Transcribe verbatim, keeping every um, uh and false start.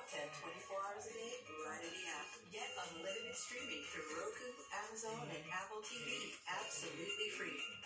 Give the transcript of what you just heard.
content twenty-four hours a day right in the app. Get unlimited streaming through Roku, Amazon, and Apple T V absolutely free.